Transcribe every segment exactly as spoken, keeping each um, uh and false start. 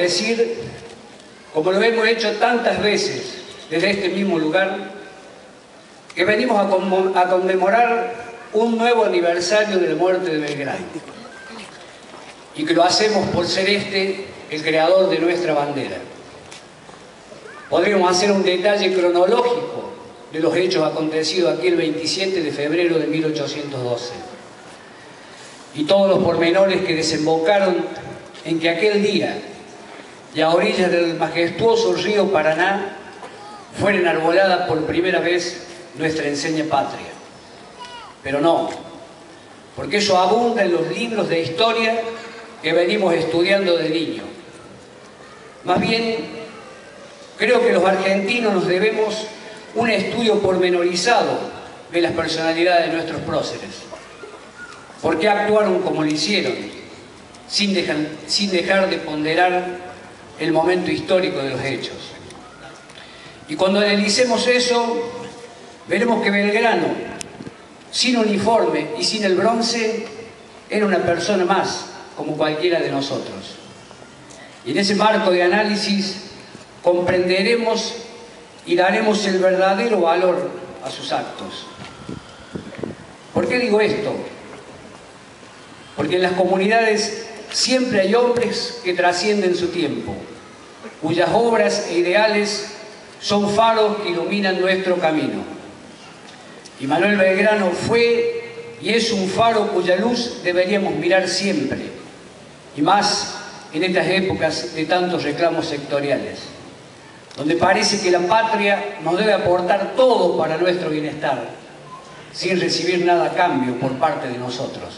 decir, como lo hemos hecho tantas veces desde este mismo lugar, que venimos a, conmem a conmemorar un nuevo aniversario de la muerte de Belgrano, y que lo hacemos por ser este el creador de nuestra bandera. Podríamos hacer un detalle cronológico de los hechos acontecidos aquí el veintisiete de febrero de mil ochocientos doce y todos los pormenores que desembocaron en que aquel día, y a orillas del majestuoso río Paraná, fuera enarbolada por primera vez nuestra enseña patria. Pero no, porque eso abunda en los libros de historia que venimos estudiando de niño. Más bien, creo que los argentinos nos debemos un estudio pormenorizado de las personalidades de nuestros próceres. ¿Por qué actuaron como lo hicieron, sin dejar, sin dejar de ponderar el momento histórico de los hechos? Y cuando analicemos eso, veremos que Belgrano, sin uniforme y sin el bronce, era una persona más, como cualquiera de nosotros. Y en ese marco de análisis comprenderemos y daremos el verdadero valor a sus actos. ¿Por qué digo esto? Porque en las comunidades siempre hay hombres que trascienden su tiempo, cuyas obras e ideales son faros que iluminan nuestro camino. Y Manuel Belgrano fue y es un faro cuya luz deberíamos mirar siempre, y más en estas épocas de tantos reclamos sectoriales, donde parece que la patria nos debe aportar todo para nuestro bienestar, sin recibir nada a cambio por parte de nosotros.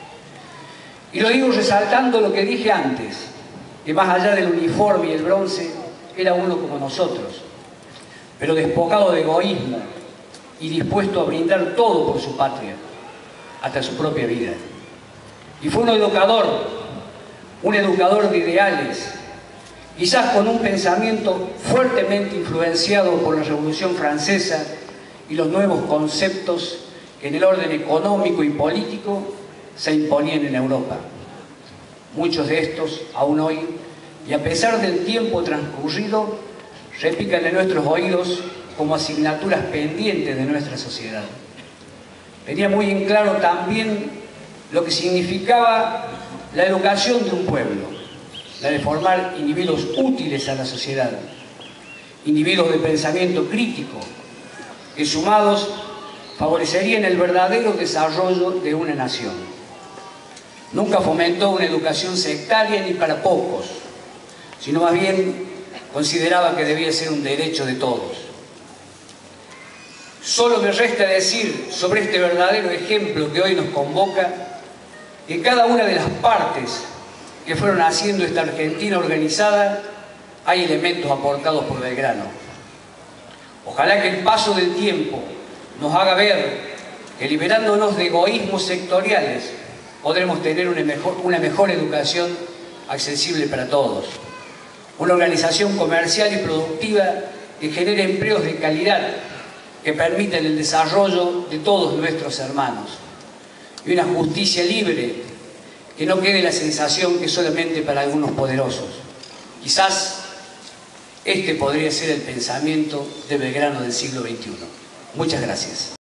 Y lo digo resaltando lo que dije antes, que más allá del uniforme y el bronce, era uno como nosotros, pero despojado de egoísmo y dispuesto a brindar todo por su patria, hasta su propia vida. Y fue un educador, un educador de ideales, quizás con un pensamiento fuertemente influenciado por la Revolución Francesa y los nuevos conceptos que en el orden económico y político se imponían en Europa. Muchos de estos, aún hoy, y a pesar del tiempo transcurrido, repican en nuestros oídos como asignaturas pendientes de nuestra sociedad. Tenía muy en claro también lo que significaba la educación de un pueblo, la de formar individuos útiles a la sociedad, individuos de pensamiento crítico, que sumados favorecerían el verdadero desarrollo de una nación. Nunca fomentó una educación sectaria ni para pocos, sino más bien consideraba que debía ser un derecho de todos. Solo me resta decir sobre este verdadero ejemplo que hoy nos convoca, que cada una de las partes que fueron haciendo esta Argentina organizada hay elementos aportados por Belgrano. Ojalá que el paso del tiempo nos haga ver que, liberándonos de egoísmos sectoriales, podremos tener una mejor, una mejor educación accesible para todos, una organización comercial y productiva que genere empleos de calidad que permitan el desarrollo de todos nuestros hermanos, y una justicia libre que no quede la sensación que es solamente para algunos poderosos. Quizás este podría ser el pensamiento de Belgrano del siglo veintiuno. Muchas gracias.